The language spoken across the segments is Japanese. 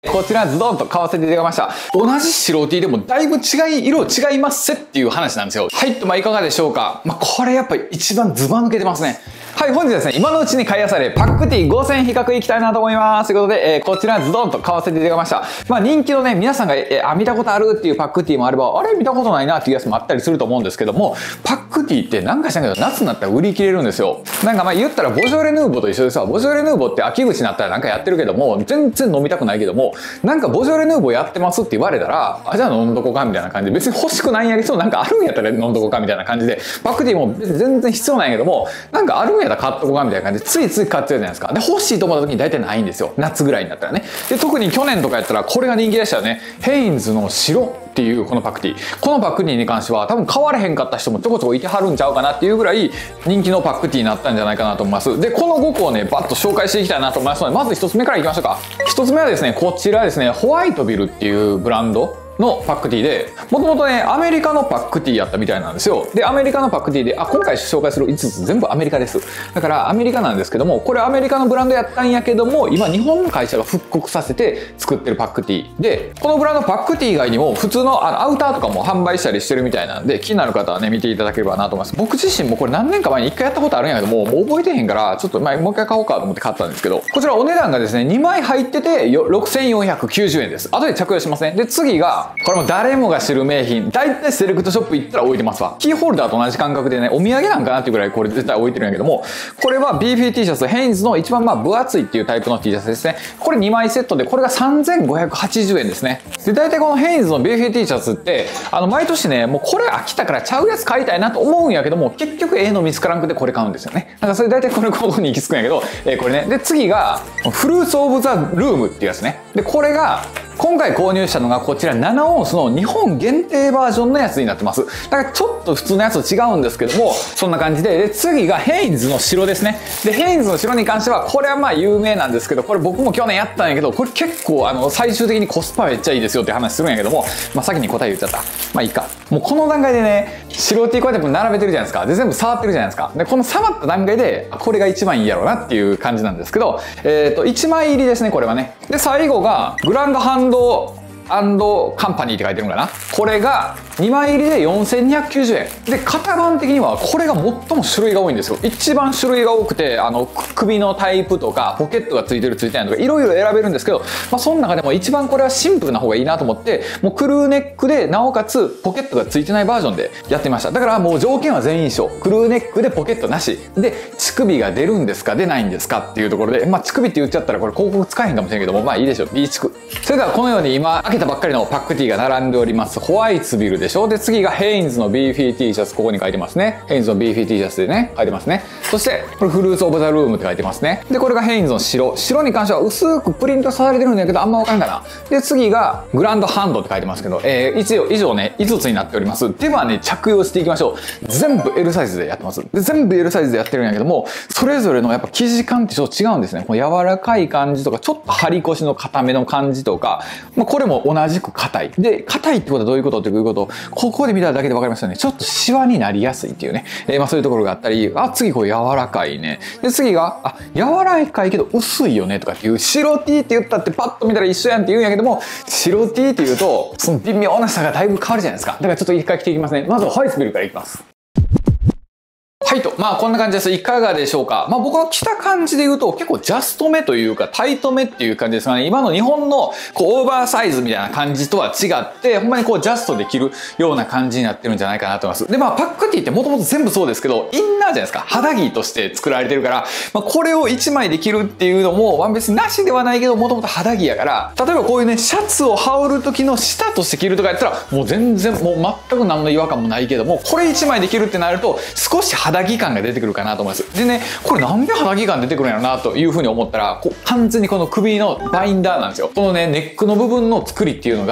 こちらズドンと買わせていただきました。同じ白 T でもだいぶ色違いますせっていう話なんですよ。はい、いかがでしょうか。これやっぱり一番ズバ抜けてますね。はい、本日ですね、今のうちに買い漁れ、パックティー5選比較いきたいなと思います。ということで、こちらズドンと買わせていただきました。人気のね、皆さんが、見たことあるっていうパックティーもあれば、あれ見たことないなっていうやつもあったりすると思うんですけども、パックティーってなんかしらんけど、夏になったら売り切れるんですよ。なんか言ったら、ボジョレ・ヌーボーと一緒でさ、ボジョレ・ヌーボーって秋口になったらなんかやってるけども、全然飲みたくないけども、なんかボジョレ・ヌーボーやってますって言われたら、じゃあ飲んどこうかみたいな感じで、別に欲しくないんやけど、なんかあるんやったら飲んどこうかみたいな感じで、パックティーも別に全然必要ないんやけども、なんかあるんやったら買っとこうかみたいな感じで、ついつい買っちゃうじゃないですか。で、欲しいと思った時に大体ないんですよ。夏ぐらいになったらね。で、特に去年とかやったらこれが人気でしたよね。ヘインズの白っていうこのパックティー。このパックティーに関しては多分買われへんかった人もちょこちょこいてはるんちゃうかなっていうぐらい人気のパックティーになったんじゃないかなと思います。で、この5個をね、バッと紹介していきたいなと思いますので、まず1つ目からいきましょうか。1つ目はですね、こちらですね、ホワイトビルっていうブランドのパックティーで、もともとね、アメリカのパックティーやったみたいなんですよ。で、アメリカのパックティーで、今回紹介する5つ全部アメリカです。だからアメリカなんですけども、これアメリカのブランドやったんやけども、今日本の会社が復刻させて作ってるパックティーで、このブランドパックティー以外にも普通のアウターとかも販売したりしてるみたいなんで、気になる方はね、見ていただければなと思います。僕自身もこれ何年か前に1回やったことあるんやけども、もう覚えてへんから、ちょっともう一回買おうかと思って買ったんですけど、こちらお値段がですね、2枚入ってて6490円です。後で着用しますね。で、次が、これも誰もが知る名品、大体セレクトショップ行ったら置いてますわ。キーホルダーと同じ感覚でね、お土産なんかなっていうぐらいこれ絶対置いてるんやけども、これは BFT シャツ、ヘインズの一番分厚いっていうタイプの T シャツですね。これ2枚セットで、これが3580円ですね。で、大体このヘインズの BFT シャツって、毎年ね、もうこれ飽きたからちゃうやつ買いたいなと思うんやけども、結局の見つからんくてこれ買うんですよね。なんかそれ大体ここに行き着くんやけど、これね。で、次が、フルーツオブザルームっていうやつね。で、これが、今回購入したのがこちら7オンスの日本限定バージョンのやつになってます。だからちょっと普通のやつと違うんですけども、そんな感じで、で、次がヘインズの白ですね。で、ヘインズの白に関しては、これは有名なんですけど、これ僕も去年やったんやけど、これ結構最終的にコスパめっちゃいいですよって話するんやけども、先に答え言っちゃった。いいか。もうこの段階でね、白 T こうやって並べてるじゃないですか。で、全部触ってるじゃないですか。で、この触った段階で、これが一番いいやろうなっていう感じなんですけど、1枚入りですね、これはね。で、最後が、グランドハンドカンパニーって書いてるのかな。これが2枚入りで4290円。で、型番的にはこれが最も種類が多いんですよ。一番種類が多くて、首のタイプとか、ポケットがついてるついてないとか、いろいろ選べるんですけど、その中でも一番これはシンプルな方がいいなと思って、もうクルーネックで、なおかつポケットがついてないバージョンでやってました。だからもう条件は全員一緒。クルーネックでポケットなし。で、乳首が出るんですか出ないんですかっていうところで、乳首って言っちゃったらこれ広告使えへんかもしれんけども、いいでしょう。B 地区。それではこのように今開けたばっかりのパックティーが並んでおります。ホワイツビルでしょ。で、次がヘインズの BFT シャツ、ここに書いてますね。ヘインズの BFT シャツでね、書いてますね。そして、これフルーツオブザルームって書いてますね。で、これがヘインズの白。白に関しては薄くプリントされてるんだけど、あんまわかんないかな。で、次がグランドハンドって書いてますけど、以上ね、5つになっております。ではね、着用していきましょう。全部 L サイズでやってます。で、全部 L サイズでやってるんやけども、それぞれのやっぱ生地感ってちょっと違うんですね。この柔らかい感じとか、ちょっと張り腰の硬めの感じとか、これも同じく硬い。で、硬いってことはどういうことっていうこと、ここで見ただけで分かりますよね。ちょっとシワになりやすいっていうね。そういうところがあったり、次これ柔らかいね。で、次が、柔らかいけど薄いよねとかっていう、白 T って言ったってパッと見たら一緒やんって言うんやけども、白 T って言うと、その微妙な差がだいぶ変わるじゃないですか。だからちょっと一回着ていきますね。まずはホワイトビルからいきます。はいと。こんな感じです。いかがでしょうか。僕が着た感じで言うと、結構ジャストめというか、タイトめっていう感じですかね。今の日本のオーバーサイズみたいな感じとは違って、ほんまにジャストで着るような感じになってるんじゃないかなと思います。で、パックティーってもともと全部そうですけど、インナーじゃないですか。肌着として作られてるから、これを1枚で着るっていうのも、別になしではないけど、もともと肌着やから、例えばこういうね、シャツを羽織る時の下として着るとかやったら、もう全然、もう全く何の違和感もないけども、これ1枚で着るってなると、少し肌着感が出てくるかなと思います。でね、これなんで肌着感出てくるんやろなというふうに思ったら、完全にこの首のバインダーなんですよ。このね、ネックの部分の作りっていうのが、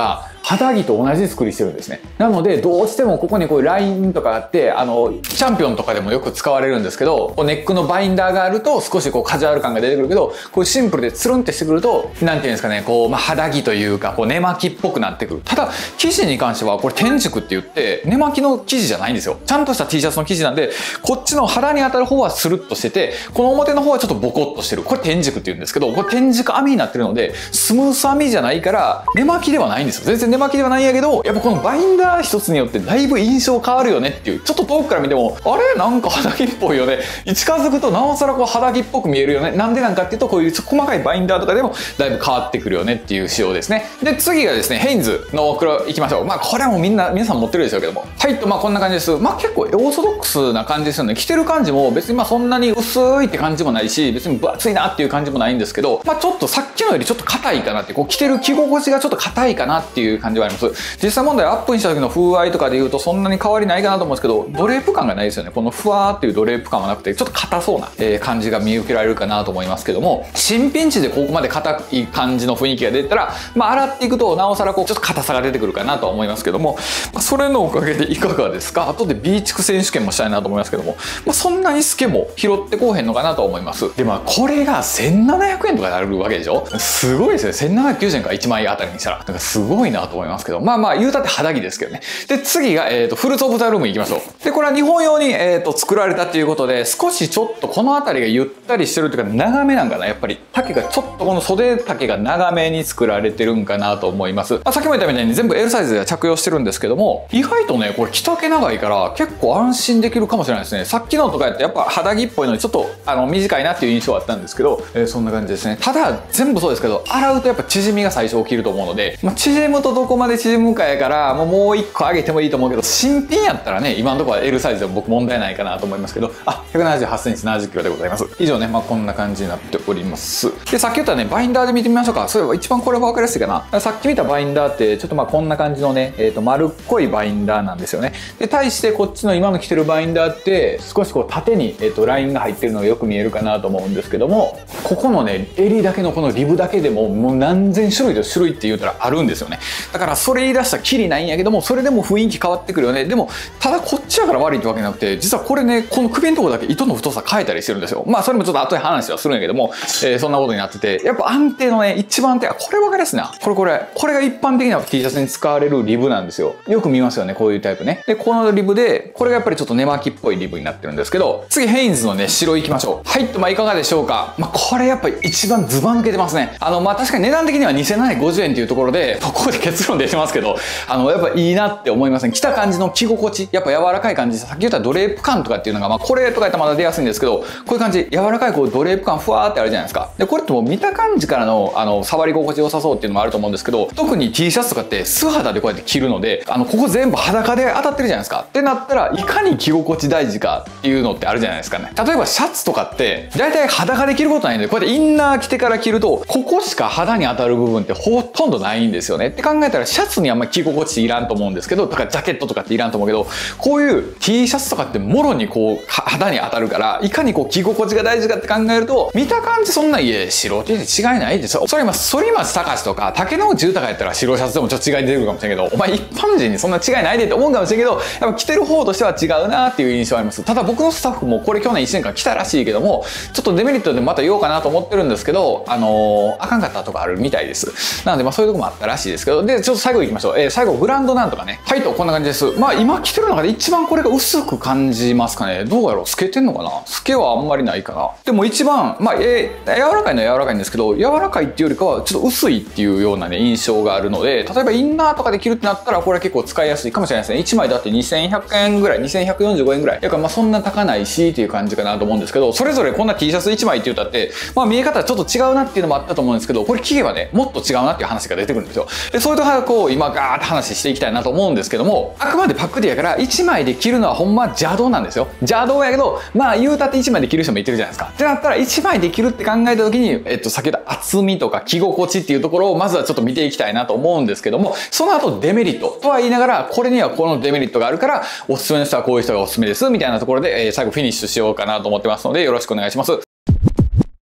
肌着と同じ作りしてるんですね。なので、どうしてもここにこういうラインとかあって、チャンピオンとかでもよく使われるんですけど、ネックのバインダーがあると少しこうカジュアル感が出てくるけど、こういうシンプルでツルンってしてくると、なんていうんですかね、こう、肌着というか、こう寝巻きっぽくなってくる。ただ、生地に関しては、これ天竺って言って、寝巻きの生地じゃないんですよ。ちゃんとした T シャツの生地なんで、こっちの肌に当たる方はスルッとしてて、この表の方はちょっとボコッとしてる。これ天竺って言うんですけど、これ天竺編みになってるので、スムース編みじゃないから、寝巻きではないんですよ。全然寝巻きではないんやけど、やっぱこのバインダー一つによってだいぶ印象変わるよねっていう、ちょっと遠くから見ても、あれなんか肌着っぽいよね。近づくとなおさらこう肌着っぽく見えるよね。なんでなんかっていうと、こういう細かいバインダーとかでもだいぶ変わってくるよねっていう仕様ですね。で、次がですね、ヘインズの黒いきましょう。これはもう皆さん持ってるでしょうけども。はい、こんな感じです。結構オーソドックスな感じですよね。着てる感じも別にそんなに薄いって感じもないし、別に分厚いなっていう感じもないんですけど、ちょっとさっきのよりちょっと硬いかなって、こう着てる着心地がちょっと硬いかなっていう感じはあります。実際問題アップにした時の風合いとかで言うとそんなに変わりないかなと思うんですけど、ドレープ感がないですよね。このふわーっていうドレープ感はなくて、ちょっと硬そうな感じが見受けられるかなと思いますけども、新品値でここまで硬い感じの雰囲気が出たら、洗っていくとなおさらこうちょっと硬さが出てくるかなとは思いますけども、それのおかげでいかがですか。後で B 地区選手権もしたいなと思いますけども、そんなにスケも拾ってこうへんのかなと思います。でこれが1700円とかになるわけでしょ。すごいですね。1790円か1枚あたりにしたらなんかすごいなと思いますけど、言うたって肌着ですけどね。で次がフルーツオブザルーム行きましょう。でこれは日本用に作られたということで、少しちょっとこの辺りがゆったりしてるというか長めなんかな。やっぱり丈がちょっとこの袖丈が長めに作られてるんかなと思います。さっきも言ったみたいに全部 L サイズでは着用してるんですけども、意外とねこれ着丈長いから結構安心できるかもしれないですね。さっきのとかやってやっぱ肌着っぽいのにちょっと短いなっていう印象はあったんですけど、そんな感じですね。ただ全部そうですけど、洗うとやっぱ縮みが最初起きると思うので、縮むとどこまで縮むかやからもう1個上げてもいいと思うけど、新品やったらね今のところは L サイズでも僕問題ないかなと思いますけど、178センチ70キロでございます。以上ね、こんな感じになっております。でさっき言ったねバインダーで見てみましょうか。そういえば一番これは分かりやすいかな。さっき見たバインダーってちょっとこんな感じのね、丸っこいバインダーなんですよね。で対してこっちの今の着てるバインダーって少しこう縦に、ラインが入ってるのがよく見えるかなと思うんですけども、ここのね襟だけのこのリブだけでももう何千種類と種類って言うたらあるんですよね。だからそれ言い出したらキリないんやけども、それでも雰囲気変わってくるよね。でもただこっちやから悪いってわけじゃなくて、実はこれねこの首のところだけ糸の太さ変えたりしてるんですよ。それもちょっと後で話はするんやけども、そんなことになってて、やっぱ安定のね一番安定はこれ分かりやすいな。これが一般的な T シャツに使われるリブなんですよ。よく見ますよねこういうタイプね。でこのリブでこれがやっぱりちょっと寝巻きっぽいリブになってるんですけど、次ヘインズのね白いきましょう。はい、いかがでしょうか。これやっぱり一番ズバ抜けてますね。確かに値段的には2750円っていうところで、ここで結論出てますけど、やっぱいいなって思いますね。着た感じの着心地、やっぱ柔らかい感じで、さっき言ったドレープ感とかっていうのが、これとかやったらまだ出やすいんですけど、こういう感じ、柔らかいこうドレープ感ふわーってあるじゃないですか。で、これってもう見た感じからの、触り心地良さそうっていうのもあると思うんですけど、特に T シャツとかって素肌でこうやって着るので、ここ全部裸で当たってるじゃないですか。ってなったら、いかに着心地大事かっていうのってあるじゃないですかね。例えばシャツとかって、だいたい裸で着ることないんで、こうやってインナー着てから着ると、ここしか肌に当たる部分ってほとんどないんですよね。って考えたら、シャツにあんまり着心地いらんと思うんですけど、とかジャケットとかっていらんと思うけど、こういう T シャツとかってもろにこう肌に当たるから、いかにこう着心地が大事かって考えると、見た感じそんな白 T で違いないでしょ。それ今反町隆史とか竹野内豊やったら白シャツでもちょっと違い出てくるかもしれんけど、お前一般人にそんな違いないでって思うかもしれんけど、やっぱ着てる方としては違うなっていう印象あります。ただ僕のスタッフもこれ去年1年間着たらしいけども、ちょっとデメリットでまた言おうかなと思ってるんですけど、あかんかったとかあるみたいです。なのでそういうとこもあったらしいですけど、でちょっと最後いきましょう。最後グランドなんとかね。はいとこんな感じです。今着てる中で一番これが薄く感じますかね。どうやろう、透けてんのかな。透けはあんまりないかな。でも一番柔らかいのは柔らかいんですけど、柔らかいっていうよりかはちょっと薄いっていうようなね印象があるので、例えばインナーとかで着るってなったらこれは結構使いやすいかもしれないですね。1枚だって2100円ぐらい、2145円ぐらいだからそんな高ないしっていう感じかなと思うんですけど、それぞれこんな T シャツ1枚って言ったって見え方はちょっと違うなっていうのもあったと思うんですけど、これ着ればねもっと違うなっていう話が出てくるんですよ。でそういうところこう今ガーッと話していきたいなと思うんですけども、あくまでパックリやから1枚で着るのはほんま邪道なんですよ。邪道やけど言うたって1枚で着る人もいてるじゃないですか。ってなったら1枚で着るって考えた時に先ほど厚みとか着心地っていうところをまずはちょっと見ていきたいなと思うんですけども、その後デメリットとは言いながら、これにはこのデメリットがあるからおすすめの人はこういう人がおすすめですみたいなところで最後フィニッシュしようかなと思ってますので、よろしくお願いします。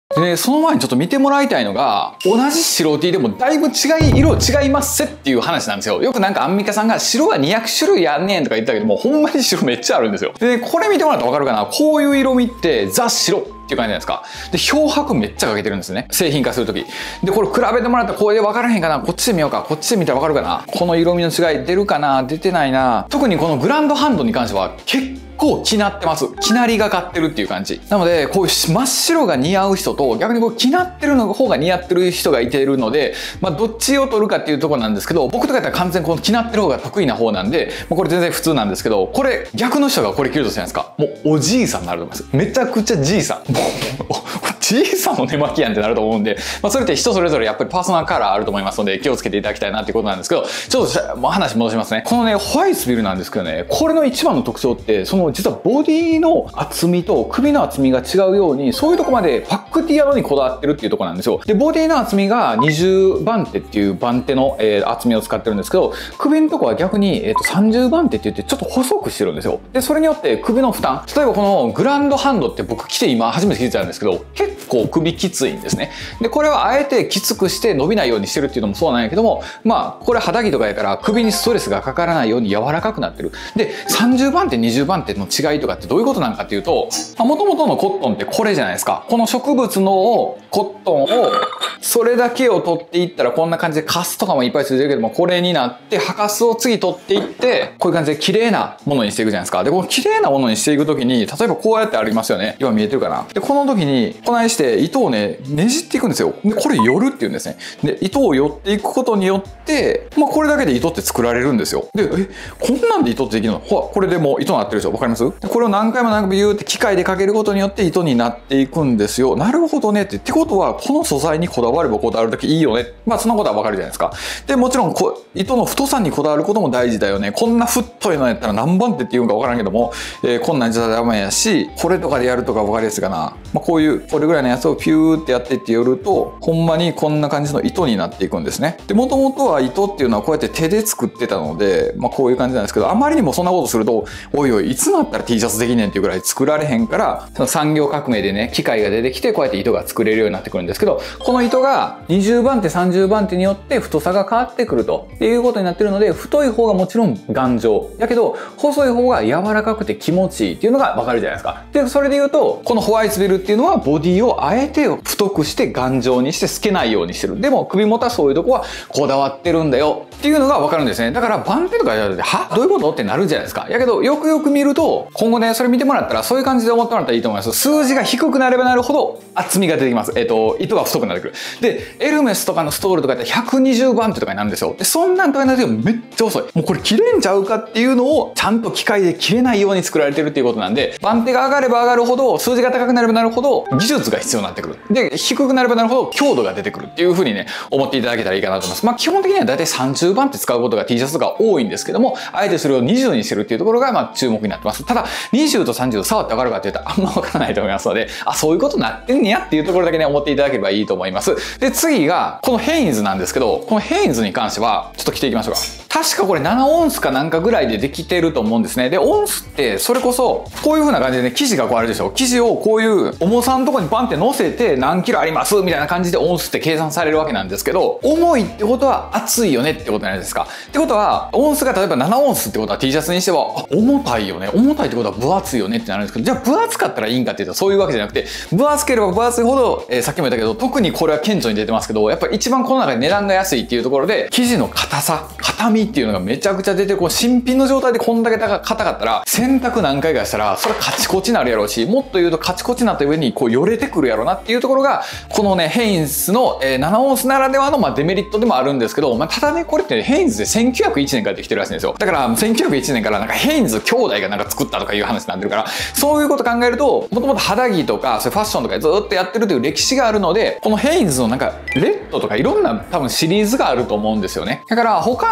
でね、その前にちょっと見てもらいたいのが、同じ白 T でもだいぶ色違いますせっていう話なんですよ。よくなんかアンミカさんが白が200種類あんねんとか言ったけども、ほんまに白めっちゃあるんですよ。で、これ見てもらったらわかるかな、こういう色味ってザ白っていう感じじゃないですか。で、漂白めっちゃかけてるんですね。製品化するとき。で、これ比べてもらったらこれで分からへんかな、こっちで見ようか、こっちで見たら分かるかな、この色味の違い出るかな、出てないな。特にこのグランドハンドに関しては結構気なってます。気なりがかってるっていう感じ。なので、こういう真っ白が似合う人と、逆にこう気なってるの方が似合ってる人がいてるので、まあどっちを取るかっていうところなんですけど、僕とかやったら完全にこの気なってる方が得意な方なんで、これ全然普通なんですけど、これ逆の人がこれ着るとするじゃないですか。もうおじいさんになると思います。めちゃくちゃじいさん。もうじいさんの寝巻きやんってなると思うんで、まあそれって人それぞれやっぱりパーソナルカラーあると思いますので、気をつけていただきたいなっていうことなんですけど、ちょっと話戻しますね。このね、ホワイスビルなんですけどね、これの一番の特徴って、その実はボディの厚みと首の厚みが違うように、そういうとこまでパックティアロにこだわってるっていうところなんですよ。で、ボディの厚みが20番手っていう番手の、厚みを使ってるんですけど、首のとこは逆に、30番手って言ってちょっと細くしてるんですよ。で、それによって首の負担、例えばこのグランドハンドって僕着て今初めて着てたんですけど、結構首きついんですね。で、これはあえてきつくして伸びないようにしてるっていうのもそうなんやけども、まあ、これ肌着とかやから首にストレスがかからないように柔らかくなってる。で、30番手、20番手の違いとかってどういうことなんかっていうと、もともとのコットンってこれじゃないですか。この植物のコットンを、それだけを取っていったらこんな感じでカスとかもいっぱいついてるけども、これになって、ハカスを次取っていって、こういう感じで綺麗なものにしていくじゃないですか。で、この綺麗なものにしていくときに、例えばこうやってありますよね。今見えてるかな。で、この時に、こないして糸をね、ねじっていくんですよ。で、これ寄るっていうんですね。で、糸を寄っていくことによって、まあ、これだけで糸って作られるんですよ。で、こんなんで糸ってできるの？ほら、これでもう糸になってるでしょ。わかります？で、これを何回もビューって機械でかけることによって糸になっていくんですよ。なるほどねって。ってことは、この素材にこだわればこだわるだけいいよね。まあ、そんなことはわかるじゃないですか。で、もちろん糸の太さにこだわることも大事だよね。こんな太いのやったら何番手って言うんかわからんけども、こんなんじゃダメやし、これとかでやるとかわかりやすいかな。まあ、これぐらいのやつをピューってやってって寄ると、ほんまにこんな感じの糸になっていくんですね。で、もともとは糸っていうのはこうやって手で作ってたので、まあ、こういう感じなんですけど、あまりにもそんなことすると、おいおい、いつになったら T シャツできねんっていうぐらい作られへんから、その産業革命でね、機械が出てきて、こうやって糸が作れるようになってくるんですけど、この糸が20番手、30番手によって太さが変わってくるということになってるので、太い方がもちろん頑丈。だけど、細い方が柔らかくて気持ちいいっていうのがわかるじゃないですか。で、それで言うと、このホワイツベルっていうのはボディをあえて太くして頑丈にして透けないようにしてる。でも首元はそういうとこはこだわってるんだよっていうのがわかるんですね。だから番手とかやると、は？どういうことってなるじゃないですか。やけど、よくよく見ると、今後ね、それ見てもらったら、そういう感じで思ってもらったらいいと思います。数字が低くなればなるほど厚みが出てきます。糸が太くなってくる。で、エルメスとかのストールとかって120番手とかになるんですよ。で、そんなんとかになるとめっちゃ遅い。もうこれ切れんちゃうかっていうのを、ちゃんと機械で切れないように作られてるっていうことなんで、番手が上がれば上がるほど、数字が高くなればなるほど、技術が必要になってくる。で、低くなればなるほど、強度が出てくるっていう風にね、思っていただけたらいいかなと思います。まあ、基本的にはだいたい30番手使うことが T シャツが多いんですけども、あえてそれを20にしてるっていうところが、まあ、注目になってます。ただ、20と30と触ってわかるかって言ったらあんまわからないと思いますので、あ、そういうことになってんねやっていうところだけね、思っていただければいいと思います。で、次が、このヘインズなんですけど、このヘインズに関しては、ちょっと着ていきましょうか。確かこれ7オンスかなんかぐらいでできてると思うんですね。で、オンスってそれこそこういう風な感じでね、生地がこうあるでしょ。生地をこういう重さのとこにバンって乗せて何キロありますみたいな感じでオンスって計算されるわけなんですけど、重いってことは厚いよねってことじゃないですか。ってことは、オンスが例えば7オンスってことは T シャツにしては、あ、重たいよね。重たいってことは分厚いよねってなるんですけど、じゃあ分厚かったらいいんかっていうとそういうわけじゃなくて、分厚ければ分厚いほど、さっきも言ったけど、特にこれは顕著に出てますけど、やっぱり一番この中で値段が安いっていうところで、生地の硬さ、硬みっていうのがめちゃくちゃ出て、こう新品の状態でこんだけ硬かったら、洗濯何回かしたらそれカチコチになるやろうし、もっと言うとカチコチになった上にこうよれてくるやろうなっていうところが、このね、ヘインズの7オンスならではのデメリットでもあるんですけど、ただね、これってヘインズで1901年からできてるらしいんですよ。だから1901年からなんかヘインズ兄弟がなんか作ったとかいう話になってるから、そういうこと考えると、もともと肌着とかそういうファッションとかずっとやってるという歴史があるので、このヘインズのなんかレッドとかいろんな多分シリーズがあると思うんですよね。だから他のやつとか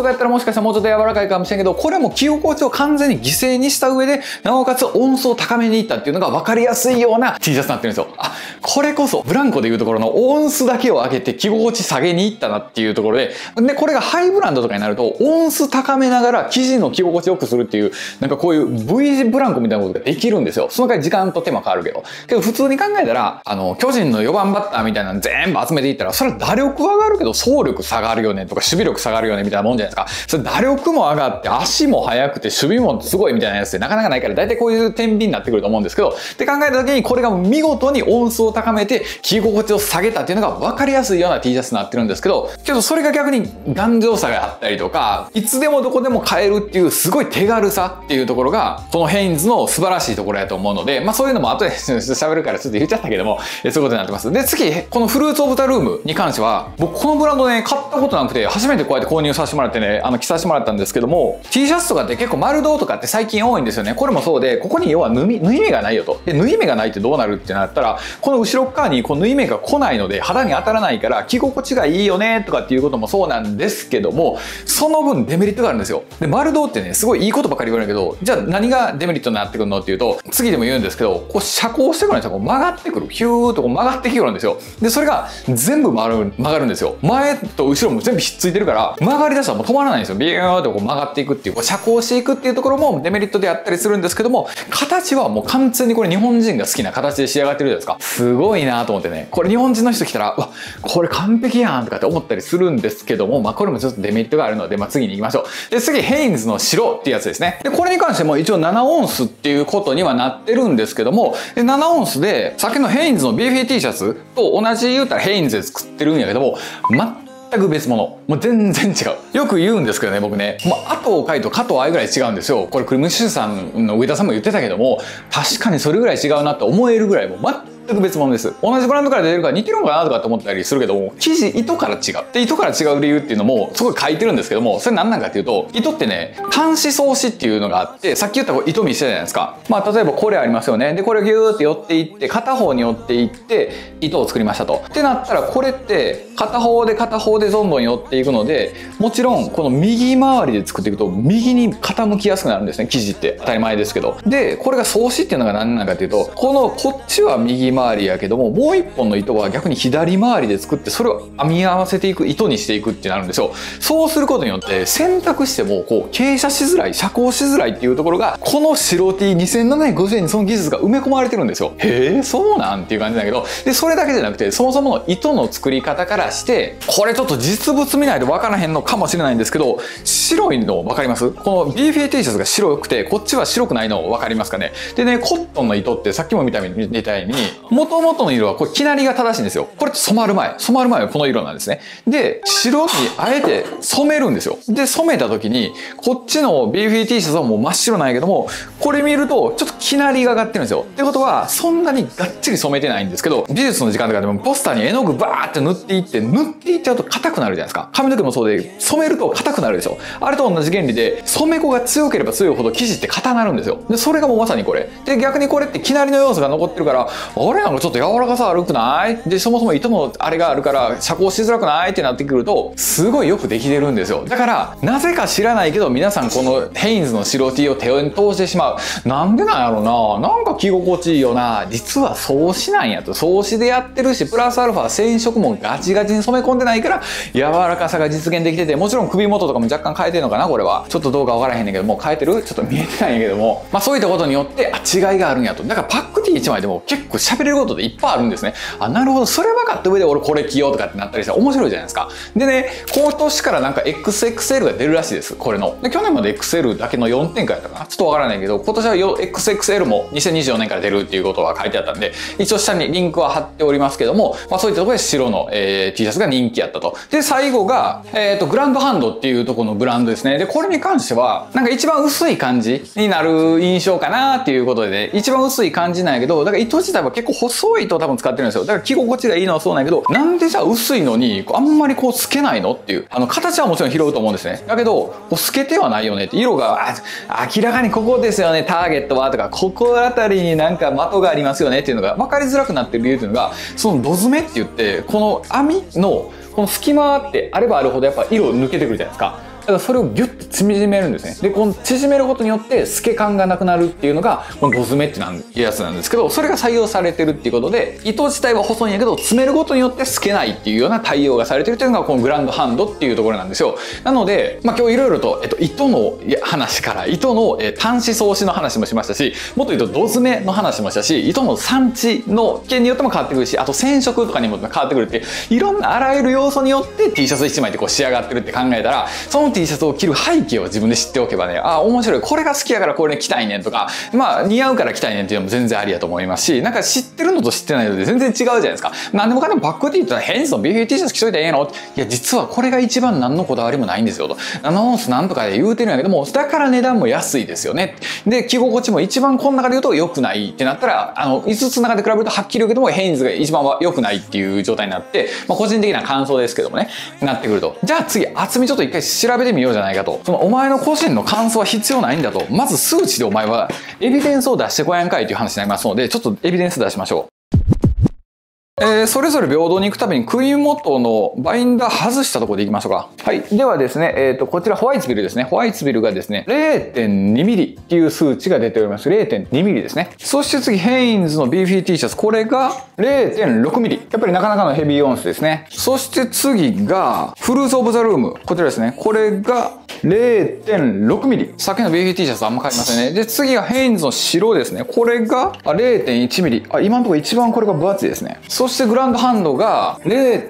かやったらもしかしたらもうちょっと柔らかいかもしれんけど、これも着心地を完全に犠牲にした上で、なおかつ音数を高めにいったっていうのが分かりやすいような T シャツになってるんですよ。あ、これこそブランコでいうところの音数だけを上げて着心地下げにいったなっていうところで、で、これがハイブランドとかになると、音数高めながら生地の着心地よくするっていう、なんかこういう V 字ブランコみたいなことができるんですよ。その回時間と手間変わるけど。けど普通に考えたら、巨人の4番バッターみたいなの全部集めていったら、それは打力は上がるけど、走力下がるよねとか、守備力下がるよねみたいなもんじゃないですか。それ打力も上がって、足も速くて、守備もすごいみたいなやつってなかなかないから、大体こういう天秤になってくると思うんですけど、って考えた時に、これが見事に音数を高めて、着心地を下げたっていうのが分かりやすいような T シャツになってるんですけど、それが逆に頑丈さがあったりとか、いつでもどこでも買えるっていうすごい手軽さっていうところが、このヘインズの素晴らしいところやと思うので、まあそういうのも後で喋るからちょっと言っちゃったけども、そういうことになってます。で、次、このフルーツオブザルームに関しては、僕このブランドね、買ったことなくて、初めてこうやって購入させてもらってね、着させてもらったんですけども、T シャツとかって結構丸胴とかって最近多いんですよね。これもそうで、ここに要は縫い目がないよと。で、縫い目がないってどうなるってなったら、この後ろ側にこう縫い目が来ないので、肌に当たらないから着心地がいいよねとかっていうこともそうなんですけども、その分デメリットがあるんですよ。で、丸胴ってね、すごいいいことばっかり言われるけど、じゃあ何がデメリットになってくるのっていうと、次でも言うんですけど、こう遮光してくるんですよ。こう曲がってくる。ヒューッとこう曲がってきてくるんですよ。で、それが全部曲がるんですよ。前と後ろも全部ひっついてるから、曲がり出したらもう止まらないんですよ。ビューッとこう曲がっていくっていう、こう遮光していくっていうところもデメリットであったりするんですけども、形はもう完全にこれ日本人が好きな形で仕上がってるじゃないですか。すごいなと思ってね。これ日本人の人来たら、うわ、これ完璧やんとかって思ったりするんですけども、まあこれもちょっとデメリットがあるので、まあ次に行きましょう。で、次、ヘインズの白っていうやつですね。で、これに関しても一応7オンスっていうことにはなってるんですけども、で7オンスで、さっきのヘインズの BFA-T シャツと同じ言うたらヘインズで作ってるんやけども、全く別物。もう全然違う。よく言うんですけどね、僕ね。もう、あとを書いとかとあいぐらい違うんですよ。これ、クリムシュさんの上田さんも言ってたけども、確かにそれぐらい違うなって思えるぐらい、もう全く別物です。同じブランドから出てるから似てるのかなとかって思ったりするけども、生地、糸から違う。で、糸から違う理由っていうのも、すごい書いてるんですけども、それ何なんかっていうと、糸ってね、端子相子っていうのがあって、さっき言った糸見せたじゃないですか。まあ、例えばこれありますよね。で、これギューって寄っていって、片方に寄っていって、糸を作りましたと。ってなったら、これって、片方でどんどん寄っていくので、もちろん、この右回りで作っていくと、右に傾きやすくなるんですね、生地って。当たり前ですけど。で、これが相子っていうのが何なのかっていうと、こっちは右回りやけども、もう一本の糸は逆に左回りで作って、それを編み合わせていく、糸にしていくってなるんですよ。そうすることによって、選択しても、こう、傾斜しづらい、遮光しづらいっていうところが、この白 T2750円にその技術が埋め込まれてるんですよ。へえ、そうなんっていう感じだけど、で、それだけじゃなくて、そもそもの糸の作り方からして、これちょっと実物見ないと分からへんのかもしれないんですけど、白いの分かります？この BFA-T シャツが白くて、こっちは白くないの分かりますかね？でね、コットンの糸ってさっきも見たみたいに、元々の色はこれ、生成りが正しいんですよ。これって染まる前はこの色なんですね。で、白にあえて染めるんですよ。で、染めた時に、こっちの BFA-T シャツはもう真っ白なんやけども、これ見ると、ちょっと生成りが上がってるんですよ。ってことは、そんなにがっちり染めてないんですけど、美術の時間とかでもポスターに絵の具バーって塗っていっちゃうと硬くなるじゃないですか。髪の毛もそうで、染めると硬くなるでしょ。あれと同じ原理で、染め粉が強ければ強いほど生地って硬なるんですよ。で、それがもうまさにこれ。で、逆にこれって生成りの要素が残ってるから、あれなんかちょっと柔らかさ悪くないで、そもそも糸のあれがあるから遮光しづらくないってなってくると、すごいよくできてるんですよ。だから、なぜか知らないけど、皆さんこのヘインズの白 T を手を通してしまう。なんでなんやろな。なんか着心地いいよな。実は相子なんやと。相子でやってるし、プラスアルファ染色もガチガチに染め込んでないから、柔らかさが実現できてて、もちろん首元とかも若干変えてるのかな、これは。ちょっとどうかわからへんねんけども、変えてる？ちょっと見えてないんやけども。まあそういったことによって、違いがあるんやと。だからパック T1 枚でも結構喋れることでいっぱいあるんですね。あ、なるほど。それ分かった上で俺これ着ようとかってなったりしたら面白いじゃないですか。でね、今年からなんか XXL が出るらしいです。これの。で、去年まで XL だけの4点かやったかな。ちょっとわからないけど、今年はXXL も2024年から出るっていうことが書いてあったんで、一応下にリンクは貼っておりますけども、まあそういったところで白の、T シャツが人気やったと。で、最後が、グランドハンドっていうところのブランドですね。で、これに関しては、なんか一番薄い感じになる印象かなっていうことでね、一番薄い感じなんやけど、だから糸自体は結構細い糸を多分使ってるんですよ。だから着心地がいいのはそうなんやけど、なんでじゃあ薄いのに、あんまりこう透けないのっていう。形はもちろん拾うと思うんですね。だけど、こう透けてはないよねって。色が、明らかにここですよね、ターゲットはとか、ここあたりになんか的がありますよねっていうのが分かりづらくなってる理由っていうのが、そのロズメって言って、この網のこの隙間ってあればあるほどやっぱ色抜けてくるじゃないですか。 からそれをギュッと縮めるんですね。で、この縮めることによって透け感がなくなるっていうのが、このド詰めっていうやつなんですけど、それが採用されてるっていうことで、糸自体は細いんやけど、詰めることによって透けないっていうような対応がされてるっていうのが、このグランドハンドっていうところなんですよ。なので、今日いろいろと、糸の話から、糸の端子相子の話もしましたし、もっと言うと、度詰めの話もしたし、糸の産地の件によっても変わってくるし、あと染色とかにも変わってくるって、いろんなあらゆる要素によって T シャツ1枚ってこう仕上がってるって考えたら、その T シャツを着る背景を自分で知っておけばね、あ、面白い。これが好きやからこれ着たいねんとか、まあ似合うから着たいねんっていうのも全然ありやと思いますし、なんか知ってるのと知ってないので全然違うじゃないですか。何でもかんでもパック T って言ったらヘンスの BF T シャツ着といたらええの？いや、実はこれが一番何のこだわりもないんですよと。ナノオンスなんとかで言うてるんやけども、だから値段も安いですよね。で、着心地も一番この中で言うと良くないってなったら、5つの中で比べるとはっきり言うけども、ヘインズが一番は良くないっていう状態になって、まあ個人的な感想ですけどもね、なってくると。じゃあ次、厚みちょっと一回調べてみようじゃないかと。そのお前の個人の感想は必要ないんだと。まず数値でお前はエビデンスを出してこやんかいという話になりますので、ちょっとエビデンス出しましょう。それぞれ平等に行くために首元のバインダー外したところでいきましょうか。はい。ではですね、こちらホワイツビルですね。ホワイツビルがですね、0.2 ミリっていう数値が出ております。0.2 ミリですね。そして次、ヘインズの BF T シャツ。これが 0.6 ミリ。やっぱりなかなかのヘビーオンスですね。そして次が、フルーツオブザルーム。こちらですね。これが 0.6 ミリ。さっきの BF T シャツあんま変わりませんね。で、次がヘインズの白ですね。これが 0.1 ミリ。今のところ一番これが分厚いですね。そしてグランドハンドが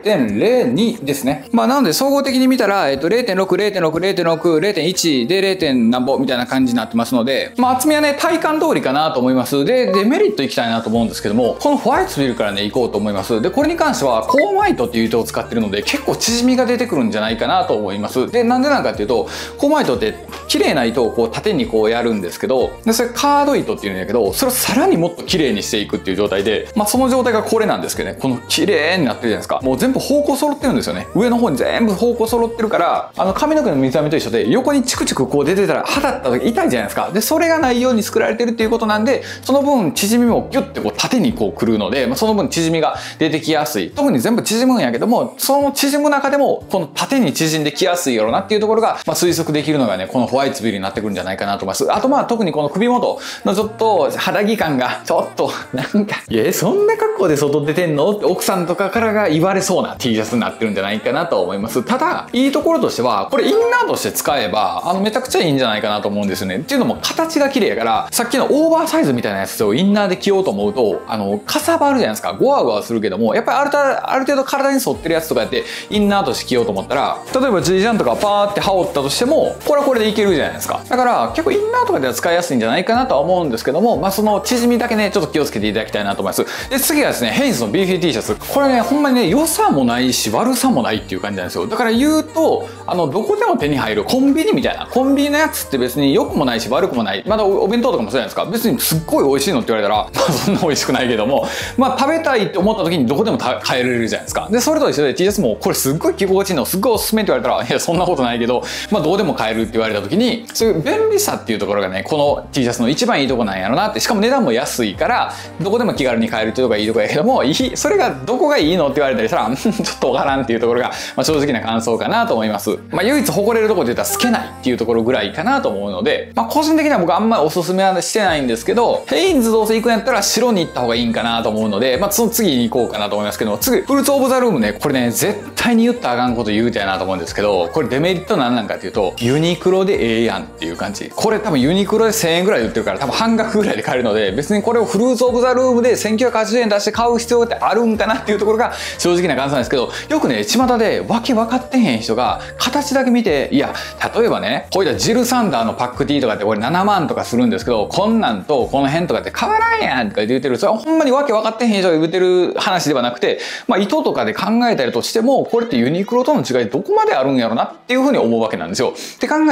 0.02 ですね。まあなので総合的に見たら、0.6、0.6、0.6、0.1 で 0. 何ぼみたいな感じになってますので、まあ厚みはね、体感通りかなと思います。で、デメリットいきたいなと思うんですけども、このホワイトビルからね、行こうと思います。で、これに関しては、コーマイトっていう糸を使ってるので、結構縮みが出てくるんじゃないかなと思います。で、なんでなんかっていうと、コーマイトって綺麗な糸をこう縦にこうやるんですけど、で、それカード糸っていうんだけど、それをさらにもっと綺麗にしていくっていう状態で、まあその状態がこれなんですけどね、この綺麗になってるじゃないですか。もう全部方向揃ってるんですよね。上の方に全部方向揃ってるから、髪の毛の水飴と一緒で、横にチクチクこう出てたら、肌った時痛いじゃないですか。で、それがないように作られてるっていうことなんで、その分縮みもギュッてこう縦にこう来るので、まあ、その分縮みが出てきやすい。特に全部縮むんやけども、その縮む中でも、この縦に縮んできやすいやろなっていうところが、まあ、推測できるのがね、このホワイトビルになってくるんじゃないかなと思います。あとまあ、特にこの首元のちょっと肌着感が、ちょっと、なんか、そんな格好で外出てんのって奥さんとかからが言われそうな T シャツになってるんじゃないかなと思います。ただ、いいところとしては、これインナーとして使えば、めちゃくちゃいいんじゃないかなと思うんですよね。っていうのも形が綺麗やから、さっきのオーバーサイズみたいなやつをインナーで着ようと思うと、かさばるじゃないですか。ゴワゴワするけども、やっぱりある程度体に沿ってるやつとかやって、インナーとして着ようと思ったら、例えば G ジャンとかパーって羽織ったとしても、これはこれでいけるじゃないですか。だから、結構インナーとかでは使いやすいんじゃないかなとは思うんですけども、まあその縮みだけね、ちょっと気をつけていただきたいなと思います。で、次はですね、ヘインズの BF T シャツ。これね、ほんまにね、良さもないし、悪さもないっていう感じなんですよ。だから言うと、どこでも手に入るコンビニみたいな。コンビニのやつって別に良くもないし悪くもない。まだお弁当とかもそうじゃないですか。別にすっごい美味しいのって言われたら、まあそんな美味しくないけども、まあ食べたいって思った時にどこでも買えれるじゃないですか。で、それと一緒で T シャツもこれすっごい着心地いいの、すっごいおすすめって言われたら、いや、そんなことないけど、まあどうでも買えるって言われた時に、そういう便利さっていうところがね、この T シャツの一番いいとこなんやろなって、しかも値段も安いから、どこでも気軽に買えるっていうとこがいいとこやけども、それがどこがいいのって言われたりしたら、ちょっとわからんっていうところが、まあ正直な感想かなと思います。まあ唯一誇れるところで言ったら透けないっていうところぐらいかなと思うので、まあ個人的には僕あんまりおすすめはしてないんですけど、ヘインズどうせ行くんやったら白に行った方がいいんかなと思うので、まあその次に行こうかなと思いますけども、次、フルーツオブザルームね、これね、絶対に言ったらあかんこと言うてやなと思うんですけど、これデメリットなんなんかっていうと、ユニクロでええやんっていう感じ。これ多分ユニクロで1000円ぐらいで売ってるから多分半額ぐらいで買えるので、別にこれをフルーツオブザルームで1980円出して買う必要ってあるんかなっていうところが正直な感想なんですけど、よくね、巷でわけ分かってへん人が形だけ見て、いや、例えばね、こういったジルサンダーのパック T とかってこれ7万とかするんですけど、こんなんとこの辺とかって変わらんやんとか言ってる、それはほんまにわけ分かってへん人が言ってる話ではなくて、まあ糸とかで考えたりとしても、これってユニクロとの違いどこまであるんやろなっていうふうに思うわけなんですよ。って考えたら、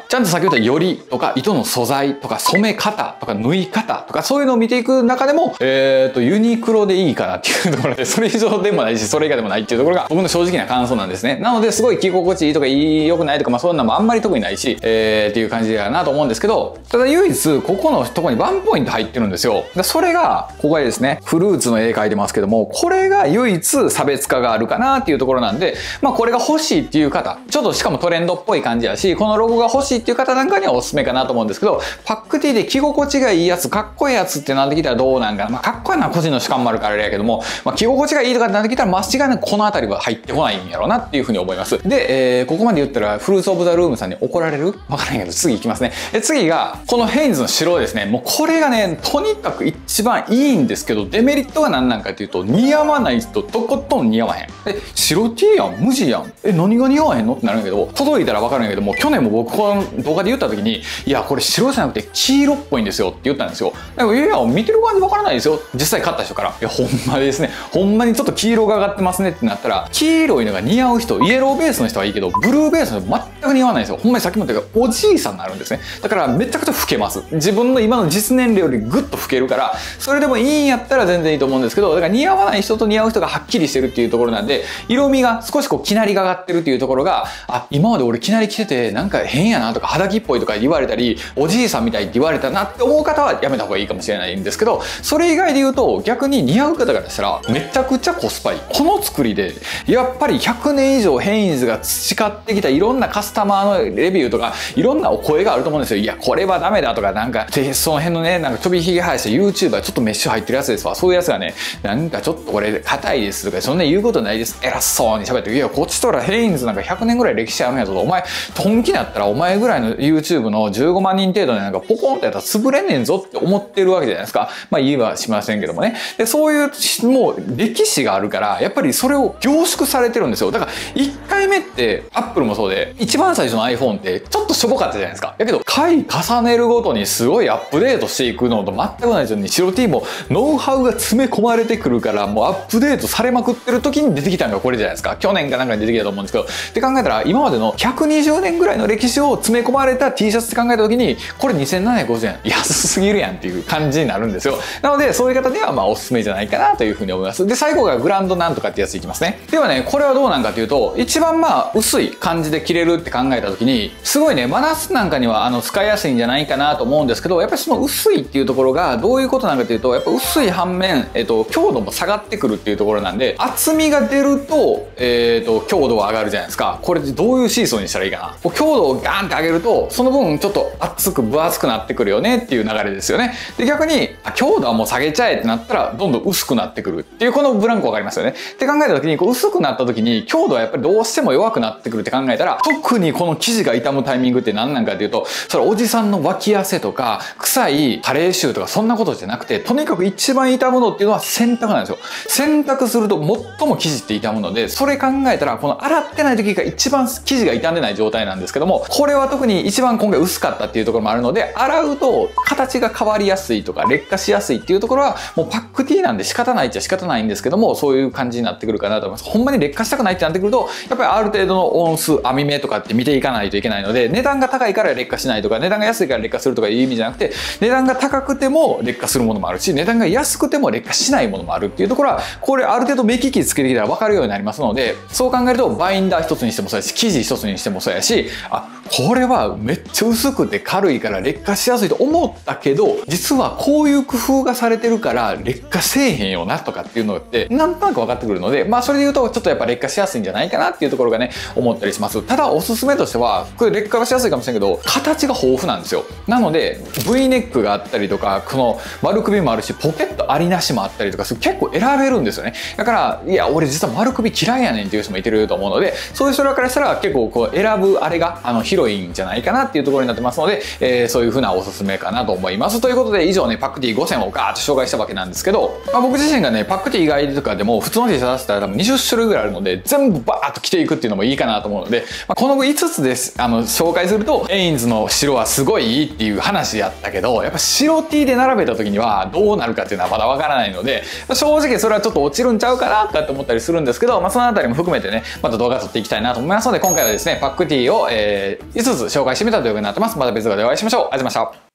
ちゃんと先ほど言ったよりとか、糸の素材とか、染め方とか、縫い方とか、そういうのを見ていく中でも、ユニクロでいいかなっていうところで、それ以上でもないし、それ以下でもないっていうところが、僕の正直な感想なんですね。なので、すごい着心地いいとか、良くないとか、まあ、そういうのもあんまり特にないし、っていう感じだなと思うんですけど、ただ唯一、ここのところにワンポイント入ってるんですよ。でそれが、ここにですね、フルーツの絵描いてますけども、これが唯一差別化があるかなっていうところなんで、まあ、これが欲しいっていう方、ちょっとしかもトレンドっぽい感じやし、このロゴが欲しいっていう方なんかにはおすすめかなと思うんですけど、パックティーで着心地がいいやつ、かっこいいやつってなってきたらどうなんかな。まあ、かっこいいのは個人の主観もあるからあれやけども、まあ、着心地がいいとかってなってきたら間違いなくこの辺りは入ってこないんやろうなっていうふうに思います。で、ここまで言ったらフルーツオブザルームさんに怒られる？わからないけど、次行きますね。次が、このヘインズの白ですね。もうこれがね、とにかく一番いいんですけど、デメリットが何なんかっていうと、似合わない人とことん似合わへん。白 T やん、無地やん。何が似合わへんのってなるんやけど、届いたらわかるんやけども、去年も僕この動画で言った時に、いや、これ白じゃなくて黄色っぽいんですよって言ったんですよ。だからいや、見てる感じわからないですよ。実際買った人から。いや、ほんまですね。ほんまにちょっと黄色が上がってますねってなったら、黄色いのが似合う人、イエローベースの人はいいけど、ブルーベースの人全く似合わないんですよ。ほんまにさっきも言ったけど、おじいさんになるんですね。だからめちゃくちゃ老けます。自分の今の実年齢よりぐっと老けるから、それでもいいんやったら全然いいと思うんですけど、だから似合わない人と似合う人がはっきりしてるっていうところなんで、色味が少しこうきなりが上がってるっていうところが、あ、今まで俺きなり着ててなんか変やなとか肌着っぽいとか言われたり、おじいさんみたいって言われたなって思う方はやめた方がいいかもしれないんですけど、それ以外で言うと逆に似合う方からしたらめちゃくちゃコスパいい。この作りでやっぱり100年以上ヘインズが培ってきたいろんなカスタマーのレビューとかいろんなお声があると思うんですよ。いや、これはダメだとか、なんかその辺のね、なんかちょびひげ生やした YouTuber ちょっとメッシュ入ってるやつですわ。そういうやつがね、なんかちょっとこれ硬いですとか、そんな言うことないです。偉そうに喋って、いや、こっちとらヘインズなんか100年ぐらい歴史あるんやぞ。お前、本気だったらお前ぐらいの YouTube の15万人程度でなんかポコンってやったら潰れんねんぞって思ってるわけじゃないですか。まあ言いはしませんけどもね。で、そういうもう歴史があるから、やっぱりそれを凝縮されてるんですよ。だから1回目って Apple もそうで、一番最初の iPhone ってちょっとしょぼかったじゃないですか。だけど回重ねるごとにすごいアップデートしていくのと全く同じように、白 T もノウハウが詰め込まれてくるから、もうアップデートされまくってる時に出てきたのがこれじゃないですか。去年かなんかに出てきたと思うんですけど、って考えたら今までの120年ぐらいの歴史を詰め込まれた T シャツって考えた時に、これ2750円安すぎるやんっていう感じになるんですよ。なのでそういう方にはまあおすすめじゃないかなというふうに思います。で、最後がグランドなんとかってやついきますね。ではね、これはどうなんかというと、一番まあ薄い感じで着れるって考えた時に、すごいね、真夏なんかには使いやすいんじゃないかなと思うんですけど、やっぱりその薄いっていうところがどういうことなのかというと、やっぱ薄い反面、強度も下がってくるっていうところなんで、厚みが出ると、強度は上がるじゃないですか。これどういうシーソーにしたらいいかな。こう強度をガーンって上げると、その分ちょっと厚く分厚くなってくるよねっていう流れですよね。で、逆に、強度はもう下げちゃえってなったら、どんどん薄くなってくるっていう、このブランクわかりますよね。って考えた時に、こう薄くなった時に、強度はやっぱりどうしても弱くなってくるって考えたら、特にこの生地が傷むタイミングって何なんかっていうと、それおじさんの脇汗とか、臭い加齢臭とかそんなことじゃなくて、とにかく一番傷むのっていうのは洗濯なんですよ。洗濯すると最も生地って傷むので、それ考えたら、この洗ってない時が一番生地が傷んでない状態なんですけども、これは特に一番今回薄かったっていうところもあるので、洗うと形が変わりやすいとか劣化しやすいっていうところは、もうパック T なんで仕方ないっちゃ仕方ないんですけども、そういう感じになってくるかなと思います。ほんまに劣化したくないってなってくると、やっぱりある程度の音数、網目とかって見ていかないといけないので、値段が高いから劣化しないとか、値段が安いから劣化するとかいう意味じゃなくて、値段が高くても劣化するものもあるし、値段が安くても劣化しないものもあるっていうところは、これある程度目利きつけてきたら分かるようになりますので、そう考えるとバインダー一つにしてもそうやし、生地一つにしてもそうやし、あ、これはめっちゃ薄くて軽いから劣化しやすいと思ったけど、実はこういう工夫がされてるから劣化せえへんよなとかっていうのってなんとなく分かってくるので、まあそれで言うとちょっとやっぱ劣化しやすいんじゃないかなっていうところがね、思ったりします。ただおすすめとしては、これ劣化がしやすいかもしれないけど、形が豊富なんですよ。なので V ネックがあったりとか、この丸首もあるし、ポケットありなしもあったりとか、結構選べるんですよね。だから、いや、俺実は丸首嫌いやねんっていう人もいてると思うので、そういう人らからしたら結構こう選ぶあれが広いんじゃないかなっていうところになってますので、そういう風なおすすめかなと思います。ということで以上ね、パック T5 選をガーッと紹介したわけなんですけど、まあ、僕自身がね、パック T 以外とかでも普通の T シャツ出したら多分20種類ぐらいあるので、全部バーッと着ていくっていうのもいいかなと思うので、まあ、この5つで紹介すると、ヘインズの白はすごいいいっていう話やったけど、やっぱ白 T で並べた時にはどうなるかっていうのはまだわからないので、正直それはちょっと落ちるんちゃうかなとかって思ったりするんですけど、まあ、そのあたりも含めてね、また動画撮っていきたいなと思いますので、今回はですね、パック T を、5 つつ紹介してみたということになってます。また別動画でお会いしましょう。ありがとうございました。